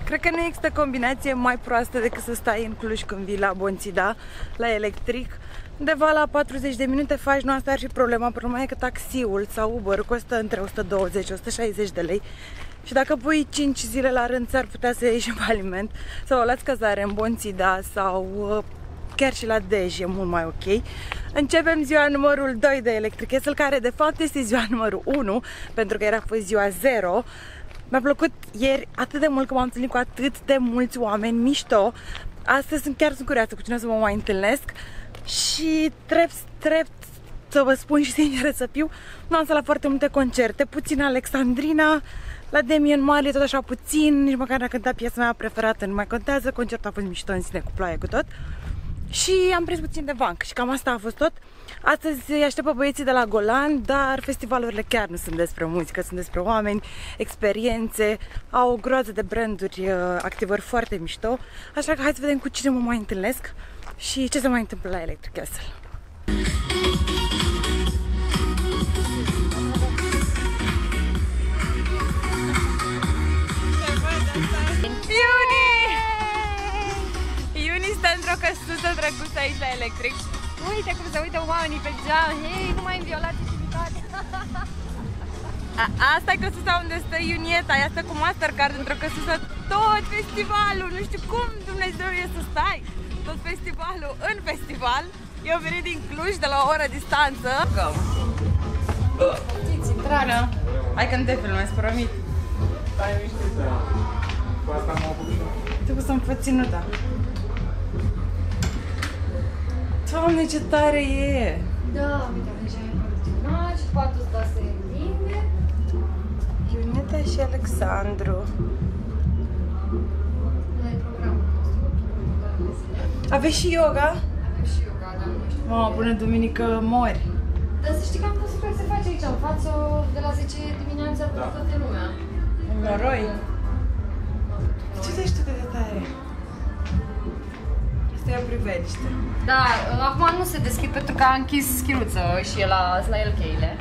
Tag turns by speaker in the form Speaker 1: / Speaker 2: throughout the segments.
Speaker 1: Cred că nu există combinație mai proastă decât să stai în Cluj când vii la Bonțida, la electric. Undeva la 40 de minute faci, nu asta ar fi problema. Problema e că taxiul sau Uber costă între 120-160 de lei. Și dacă pui 5 zile la rând, s-ar putea să ieși în faliment. Sau luați cazare în Bonțida sau chiar și la Dej, e mult mai ok. Începem ziua numărul 2 de Electric Castle, care de fapt este ziua numărul 1, pentru că era fost ziua 0. Mi-a plăcut ieri atât de mult că m-am întâlnit cu atât de mulți oameni mișto. Astăzi chiar sunt curioasă cu cine să mă mai întâlnesc. Și drept să vă spun și sincer să fiu, nu am stat la foarte multe concerte, puțin Alexandrina, la Damian Marley tot așa puțin, nici măcar n-a cântat piesa mea preferată, nu mai contează, concertul a fost mișto în sine, cu ploaie, cu tot. Și am prins puțin de banc și cam asta a fost tot. Astăzi îi aștept pe băieții de la Golan, dar festivalurile chiar nu sunt despre muzică, sunt despre oameni, experiențe, au o groază de branduri, activări foarte mișto. Așa că hai să vedem cu cine mă mai întâlnesc și ce se mai întâmplă la Electric Castle. Iuni stă într-o căsuță drăguță aici la Electric. Uite cum se uită oamenii pe geam. Hei, nu mai violați intimitatea. Asta e căsuța unde stă Iunieta. Ea stă cu Mastercard într-o căsuță tot festivalul. Nu știu cum Dumnezeu e să stai tot festivalul în festival. Eu venit din Cluj de la o oră distanță. Poftiți, intrare. Hai că nu te filmez, promit.
Speaker 2: Stai liniștită. Cu asta m-am făcut.
Speaker 1: Trebuie să-mi fă ținuta. Doamne, ce tare e!
Speaker 3: Da, uite, deja e continuat și patul ăsta se întinde.
Speaker 1: Iuneta și Alexandru.
Speaker 3: Ăla e programul nostru.
Speaker 1: Aveți și yoga?
Speaker 3: Avem și yoga, dar nu știu.
Speaker 1: Mamă, până duminică mori.
Speaker 3: Dar să știi că am văzut că se face aici, în față, de la 10 dimineața pentru toată lumea.
Speaker 1: Noroi. Ce zici tu cât de tare? Asta e o priveliște.
Speaker 3: Da, acum nu se deschid pentru că a închis schiruță și e la el cheile.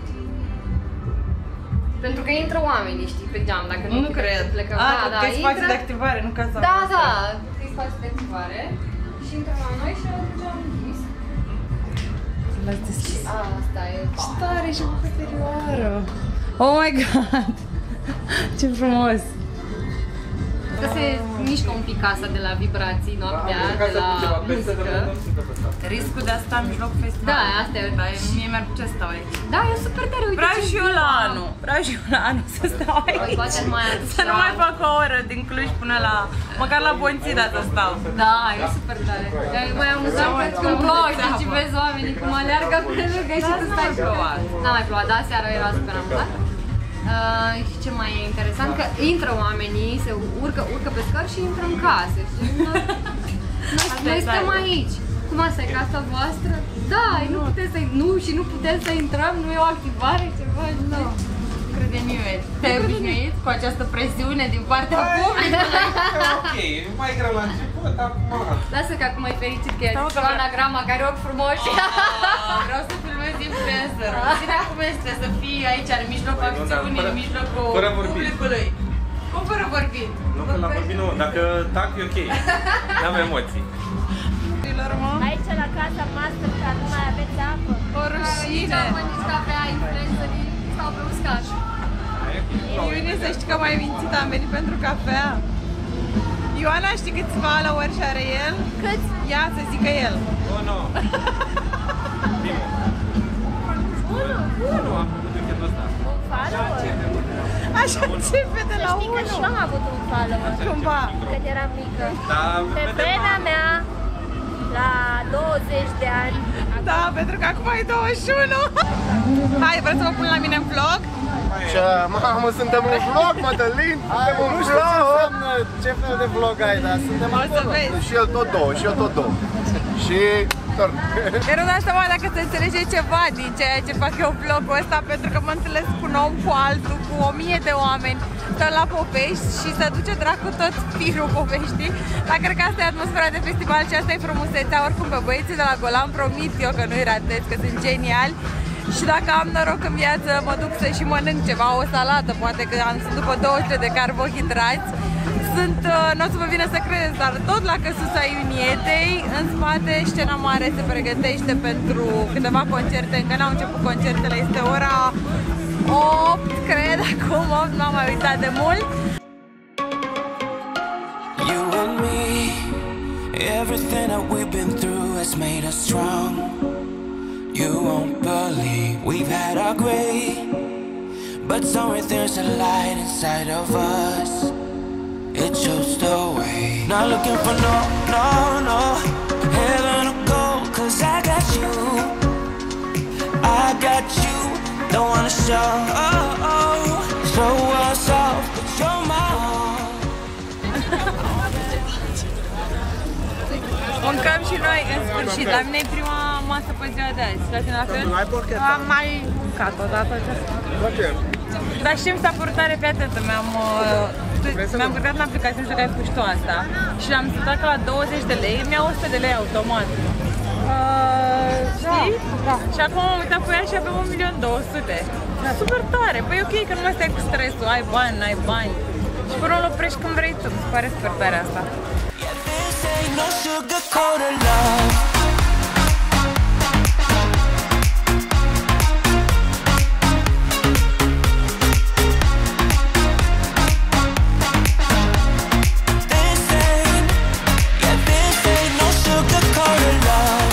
Speaker 3: Pentru că intră oamenii, știi, pe geam, dacă nu
Speaker 1: cred.
Speaker 3: Plecăm.
Speaker 1: Da, că e spațiu de activare, nu casa
Speaker 3: Da,
Speaker 1: noastră.
Speaker 3: da, că e spațiu de activare. Și intră la noi și atunci am închis.
Speaker 1: L-ați deschis.
Speaker 3: Asta e.
Speaker 1: Ce tare și cu interioară. Oh my god! Ce frumos!
Speaker 3: Că se mișcă un pic casa de la vibrații noaptea, de la muzică.
Speaker 1: Riscul de a sta în mijloc festival.
Speaker 3: Da, asta e.
Speaker 1: Dar mie mi-ar plăcea să stau aici.
Speaker 3: Da, e super tare, uite.
Speaker 1: Vreau și eu la anul. Vreau și eu la anul să stau aici.
Speaker 3: Poate mai
Speaker 1: Să nu mai fac o oră din Cluj până la... Măcar la Bonțida să stau.
Speaker 3: Da, e super tare. E mai amuzant pentru că plouă și vezi oamenii cum aleargă pe lângă și tu stai și n-a mai plouat, da, seara era super amuzant. Și ce mai e interesant, că intră oamenii, se urcă pe scări și intră în case. Noi stăm aici. Cum asta e casa voastră? Da, nu putem să intrăm, nu e o activare, ceva, nu.
Speaker 1: Crede nimeni. Te-ai obișnuit cu această presiune din partea publicului?
Speaker 2: Ok, e mai greu la început, acum...
Speaker 3: Lasă că acum e fericit că e anagrama care ochi frumoși.
Speaker 1: Vreau să filmez influencer. Ține cum este să fii aici în mijlocul acțiunii, în mijlocul publicului. Cum fără vorbit?
Speaker 2: Nu, că la vorbit nu, dacă tac e ok. N-am emoții.
Speaker 4: Aici la casa Mastercard nu mai aveți apă.
Speaker 1: O rușine.
Speaker 3: Nici cafea, influencerii stau pe uscaș.
Speaker 1: Iunie, să știi că m-ai mințit, am venit pentru cafea. Ioana, știi câți followers are el?
Speaker 4: Câți?
Speaker 1: Ia să zică el.
Speaker 2: Oh, nu. Unu am făcut weekendul ăsta.
Speaker 4: Un follower?
Speaker 1: Așa începe de la
Speaker 4: Știi că și eu am avut un follower
Speaker 1: Cumva.
Speaker 4: când eram mică.
Speaker 2: Da,
Speaker 4: Pe vremea mea, la 20 de ani.
Speaker 1: Da, pentru că acum e 21. Hai, vreți să vă pun la mine în vlog?
Speaker 5: Ce, mamă, suntem în vlog, Mădălin? Suntem în vlog! Ce fel de vlog ai, dar suntem acolo. Și el tot două, și eu tot două. Și...
Speaker 1: Eu nu dau seama dacă se înțelege ceva din ceea ce fac eu vlogul ăsta, pentru că mă întâlnesc cu un om, cu altul, cu 1000 de oameni, tot la povești și se duce dracu tot firul poveștii. Dar cred că asta e atmosfera de festival și asta e frumusețea. Oricum pe băieții de la Golan promit eu că nu-i ratez, că sunt geniali. Și dacă am noroc în viață, mă duc să și mănânc ceva, o salată, poate că sunt după 200 de carbohidrați. nu o să vă vină să credeți, dar tot la Căsuța Iunietei, în spate, scena mare se pregătește pentru câteva concerte, încă n-au început concertele, este ora 8, cred, acum 8, n-am mai uitat de mult.
Speaker 6: You and me, everything that we've been through has made us strong. You won't believe we've had our gray, but somewhere there's a light inside of us. It shows the way. Not looking for no heaven or gold, 'cause I got you. I got you. Don't wanna show us off, but you're my own.
Speaker 1: Mâncăm și noi în sfârșit. La mine e prima masă pe ziua de azi. La tine la fel? Am mai mâncat odată. Dar știm să purtare, fii atentă, mi-am cărcat în aplicație, nu știu că ai făcut și tu asta. Și l-am setat că la 20 de lei, mi-a 100 de lei automat. Știi? Da. Și acum am uitat pe ea și avem 1.200.000. Da. Super tare, păi e ok că nu mai stai cu stresul, ai bani, n-ai bani. Și până îl oprești când vrei tu, mi se pare super tare asta.
Speaker 6: No sugar-coated love. This ain't no sugar-coated love.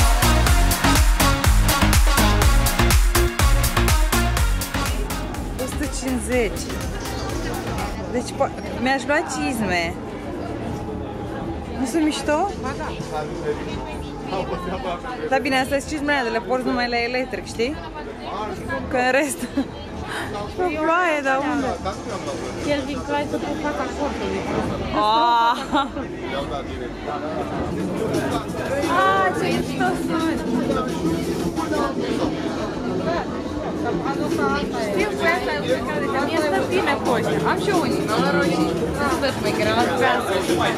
Speaker 1: 150. Deci mi-aș lua cizme. Nu sunt mișto? Ba da. Da, bine, astea sunt cizmele, le porți numai la electric, știi? Că în rest... Pe ploaie, dar unde?
Speaker 4: El din ploaie tot pe fața corpului.
Speaker 1: Ce mișto sunt! Știu că asta e o care de mie stă bine cu ăștia. Am și eu unii, mi-am luat roșii. Nu stă șmecheră, la speanță.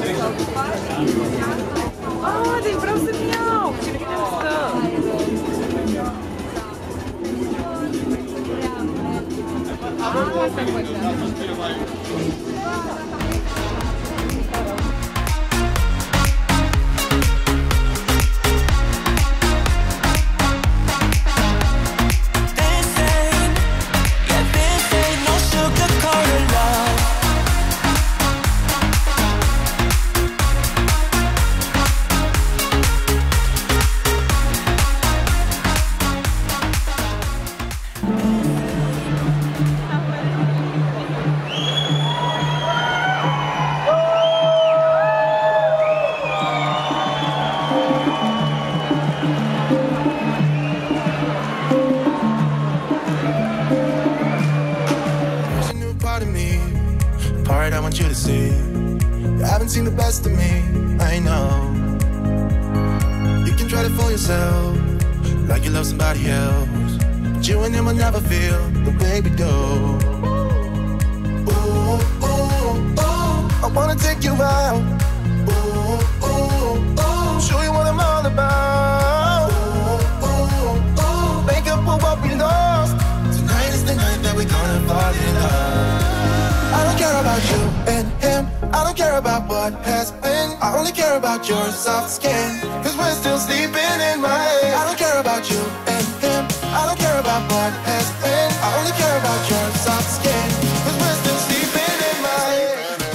Speaker 1: Deci vreau să-mi iau! Ce bine stă! Asta e făcut.
Speaker 6: I want you to see you haven't seen the best of me, I know. You can try to fool yourself like you love somebody else, but you and him will never feel the way we do. Ooh, ooh, ooh, I wanna take you out. Ooh, ooh, ooh, show you what I'm all about. Ooh, ooh, ooh, make up for what we lost. Tonight is the night that we're gonna fall in love. I don't care about you and him, I don't care about what has been. I only care about your soft skin, 'cause we're still sleeping in my head. I don't care about you and him, I don't care about what has been. I only care about your soft skin, 'cause we're still sleeping in my head.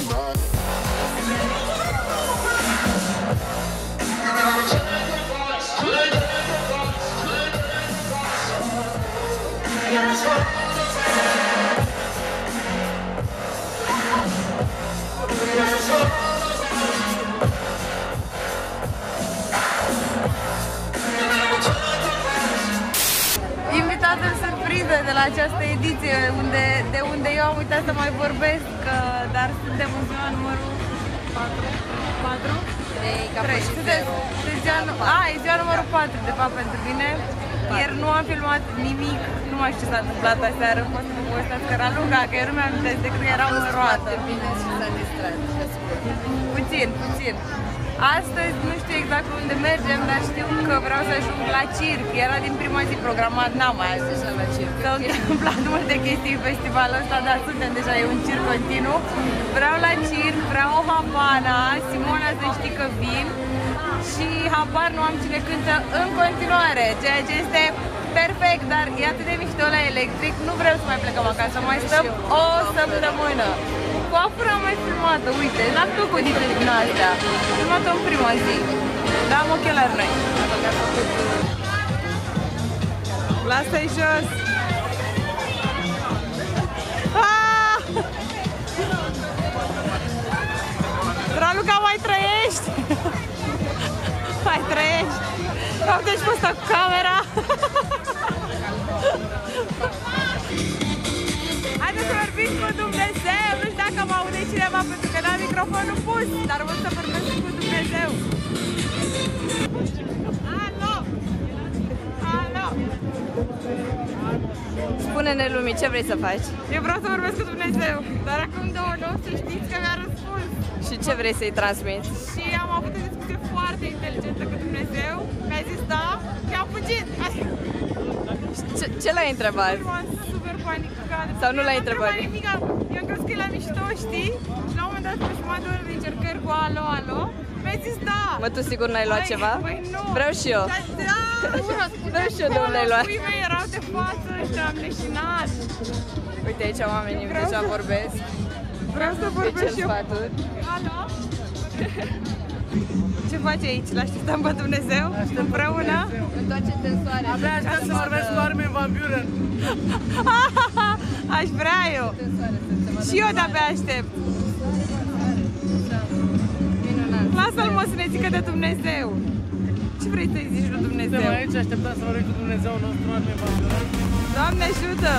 Speaker 1: Invitatul surpriză de la această ediție, de unde eu am uitat să mai vorbesc, dar suntem în ziua numărul 4? 3. E ziua numărul 4, de fapt, pentru mine. Ieri nu am filmat nimic, nu mai știu ce s-a întâmplat aseară, poate să vă povestesc că era lungă, că eu nu mi-am amintesc decât că eram în roată.
Speaker 3: Bine și s-a distrat.
Speaker 1: Puțin. Astăzi nu știu exact unde mergem, dar știu că vreau să ajung la circ. Era din prima zi programat, n-am mai ajuns la circ. S-au întâmplat multe chestii în festivalul ăsta, dar suntem deja, e un circ continuu. Vreau la circ, vreau o Havana, Simona să știi că vin și habar nu am cine cântă în continuare, ceea ce este perfect, dar e atât de mișto la Electric, nu vreau să mai plecăm acasă, mai stăm o săptămână. Coafura am mai filmată, uite, n-am făcut din astea, am filmat-o în prima zi, dar am ochelari noi. Lasă-i jos! Raluca, mai trăiești? Mai trăiești? Uite-și posta cu camera! Haideți să vorbim cu Dumnezeu! Nu știu dacă mă aude cineva pentru că n-am microfonul pus, dar vreau să vorbesc cu Dumnezeu! Alo! Alo!
Speaker 3: Spune-ne lumii, ce vrei să faci?
Speaker 1: Eu vreau să vorbesc cu Dumnezeu, dar acum 2 luni să știți că mi-a răspuns.
Speaker 3: Și ce vrei să-i transmiți?
Speaker 1: Și am avut o discuție foarte inteligentă cu Dumnezeu, mi-a zis da și am fugit.
Speaker 3: Ce l-ai întrebat?
Speaker 1: M-am super panicat.
Speaker 3: Sau nu l-ai întrebat?
Speaker 1: Nimic. Eu am crezut că e la mișto, știi? Și la un moment dat, pe jumătate de oră de încercări cu alo, alo, mi-a zis da.
Speaker 3: Mă, tu sigur n-ai luat ceva?
Speaker 1: Păi nu.
Speaker 3: Vreau și eu.
Speaker 1: Da,
Speaker 3: Vreau și eu de unde ai luat.
Speaker 1: Puii mei erau de față și am leșinat.
Speaker 3: Uite aici oamenii deja vorbesc.
Speaker 1: Vreau să vorbesc și eu.
Speaker 3: sfaturi.
Speaker 1: Alo? Ce faci aici? L-așteptăm pe Dumnezeu? Împreună?
Speaker 3: Întoarce-te în soare.
Speaker 7: Abia aștept să vorbesc cu Armin van Buren.
Speaker 1: Aș vrea eu. Și eu de-abia aștept. Lasă-l, mă, să ne zică de Dumnezeu. Ce vrei să-i zici lui Dumnezeu?
Speaker 7: Suntem aici, așteptăm să vorbim cu Dumnezeu nostru, Armin van Buren.
Speaker 1: Doamne ajută!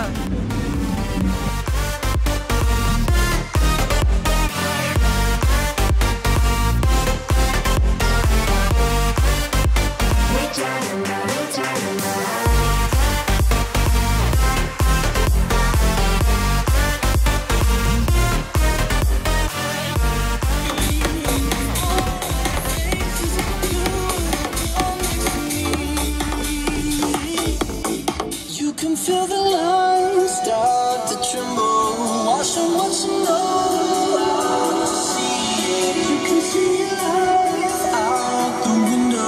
Speaker 6: Feel the lines start to tremble. Watch them, watch them know to see. You can see your life out the window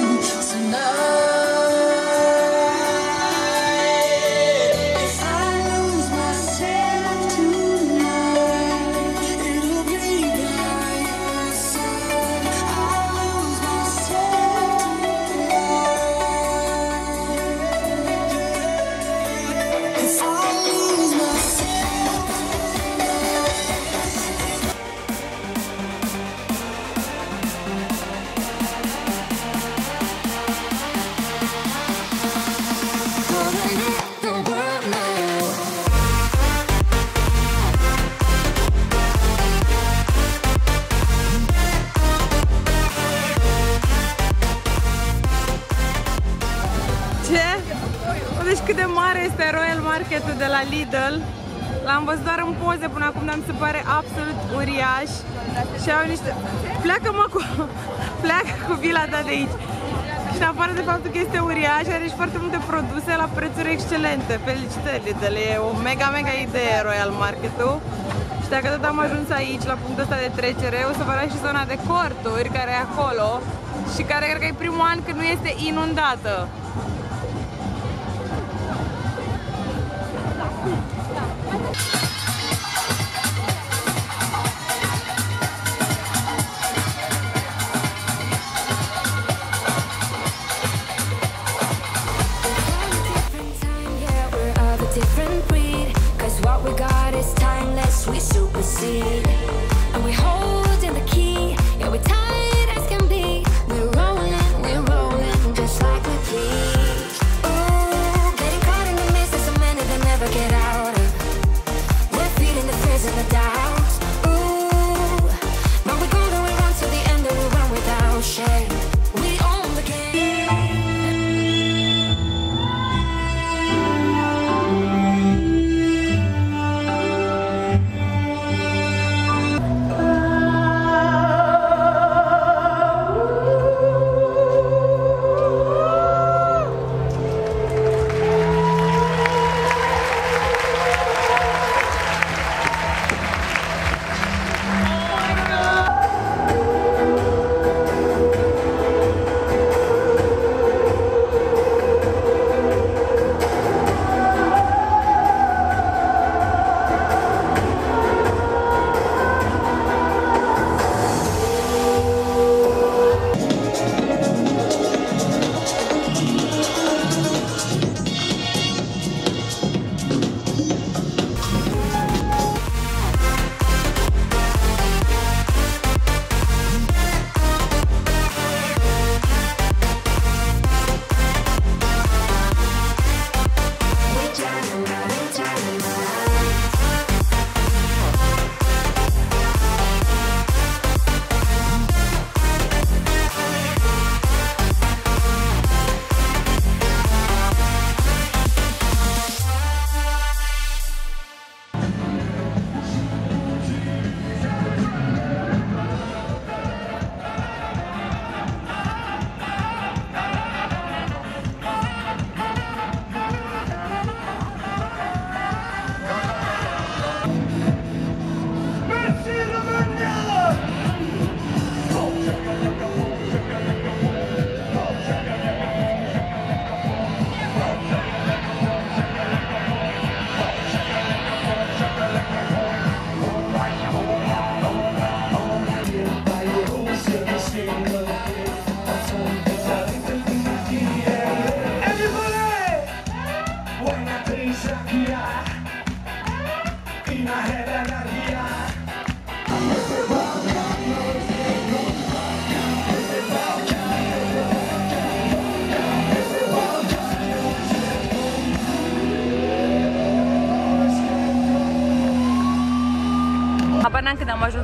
Speaker 6: tonight. If I lose myself tonight, it'll be by your side. I lose myself tonight.
Speaker 1: Deci cât de mare este Royal Market-ul de la Lidl. L-am văzut doar în poze până acum, dar mi se pare absolut uriaș. Și au niște... Pleacă cu vila ta de aici. Și în afară de faptul că este uriaș, are și foarte multe produse la prețuri excelente. Felicitări Lidl, e o mega idee Royal Market-ul. Și dacă tot am ajuns aici, la punctul ăsta de trecere, o să vă arăt și zona de corturi care e acolo și care cred că e primul an când nu este inundată.
Speaker 8: Different breed, cause what we got is timeless, we supersede. And we hold in the key, yeah, we're tight as can be. We're rolling just like we please.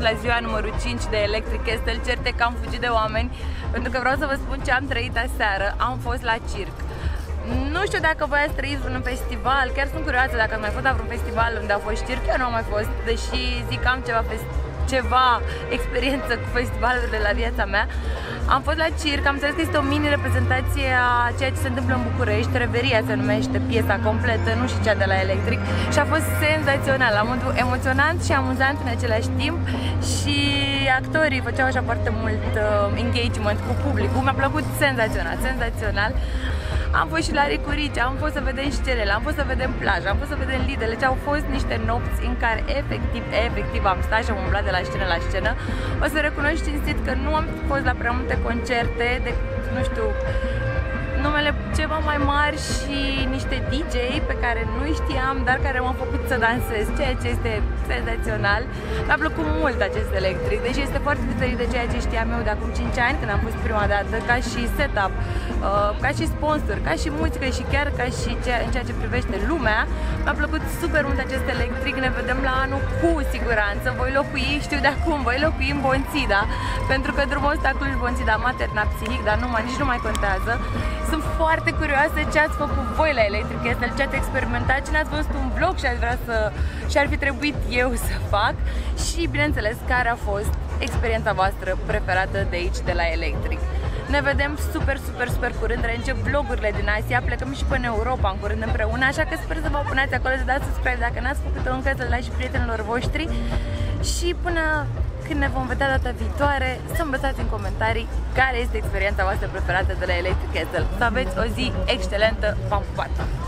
Speaker 1: la ziua numărul 5 de Electric Castle, certe că am fugit de oameni, pentru că vreau să vă spun ce am trăit aseară. Am fost la circ. Nu știu dacă voi ați trăit un festival, chiar sunt curioasă dacă ați mai fost la vreun festival unde a fost circ. Eu nu am mai fost, deși zic că am ceva experiență cu festivalurile la viața mea. Am fost la circ, am înțeles că este o mini reprezentație a ceea ce se întâmplă în București. Reveria se numește piesa completă, nu și cea de la Electric. Și a fost senzațional, la modul emoționant și amuzant în același timp. Și actorii făceau așa foarte mult engagement cu publicul. Mi-a plăcut senzațional, senzațional. Am fost și la Ricurici, am fost să vedem scenele, am fost să vedem plaja, am fost să vedem Lidl. Deci au fost niște nopți în care efectiv am stat și am umblat de la scenă la scenă. O să recunosc cinstit că nu am fost la prea multe concerte, de, nu știu, numele ceva mai mari și niște DJ pe care nu știam, dar care m-au făcut să dansez, ceea ce este senzațional. Mi-a plăcut mult acest Electric, deși este foarte diferit de ceea ce știam eu de acum 5 ani, când am fost prima dată, ca și setup, ca și sponsor, ca și muzică și chiar ca și în ceea ce privește lumea. Mi-a plăcut super mult acest Electric, ne vedem la anul cu siguranță, voi locui, știu de acum, voi locui în Bonțida, pentru că drumul ăsta Cluj-Bonțida m-a terminat psihic, dar nici nu mai contează. Sunt foarte curioasă ce ați făcut voi la Electric Castle, ce ați experimentat, ce n-ați văzut un vlog și ați vrea și ar fi trebuit eu să fac și, bineînțeles, care a fost experiența voastră preferată de aici, de la Electric. Ne vedem super curând, reîncep vlogurile din Asia, plecăm și până în Europa în curând împreună, așa că sper să vă apunați acolo, să dați subscribe dacă n-ați făcut-o încă, să-l dați și prietenilor voștri și până când ne vom vedea data viitoare, să-mi lăsați în comentarii care este experiența voastră preferată de la Electric Castle. Să aveți o zi excelentă, v-am pupat!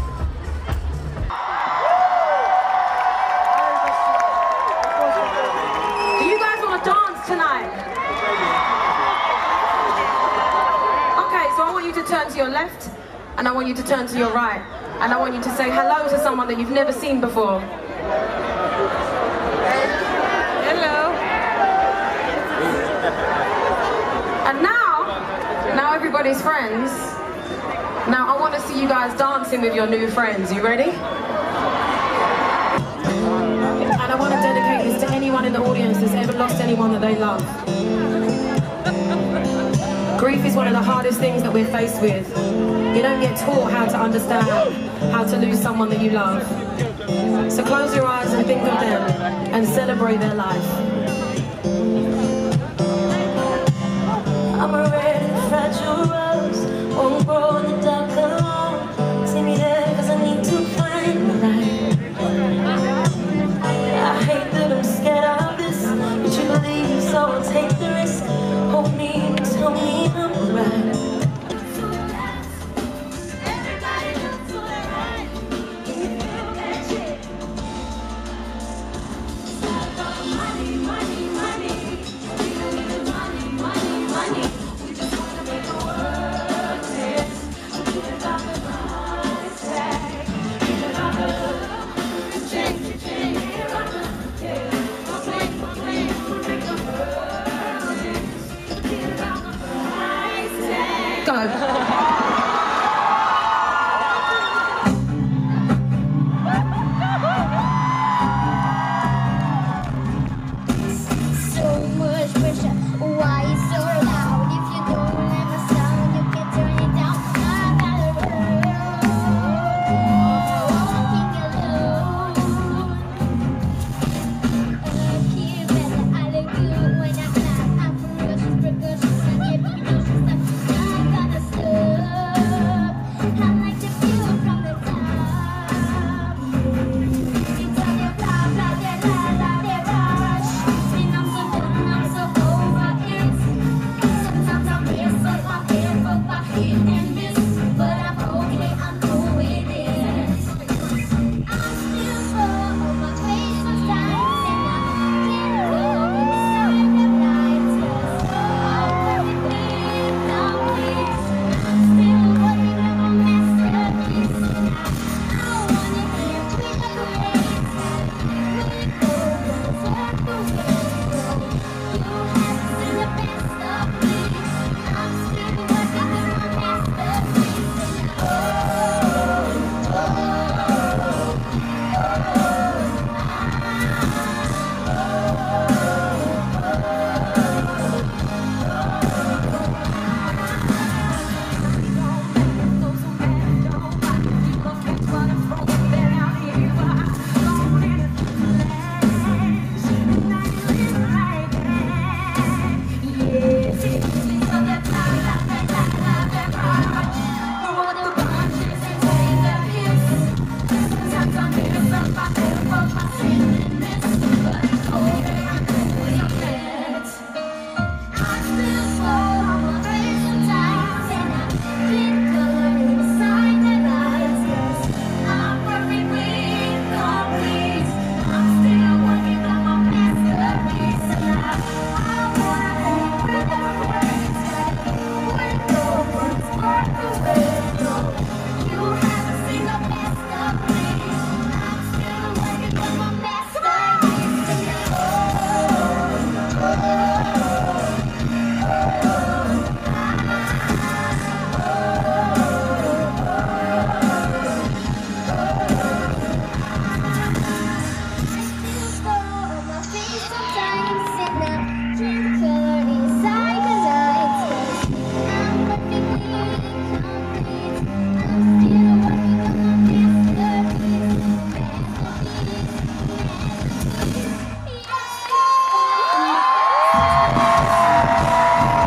Speaker 9: Do you guys want to dance tonight? Okay, so I want you to turn to your left, and I want you to turn to your right, and I want you to say hello to someone that you've never seen before. And now everybody's friends. Now I want to see you guys dancing with your new friends. You ready? And I want to dedicate this to anyone in the audience that's ever lost anyone that they love. Grief is one of the hardest things that we're faced with. You don't get taught how to understand how to lose someone that you love. So close your eyes and think of them and celebrate their life.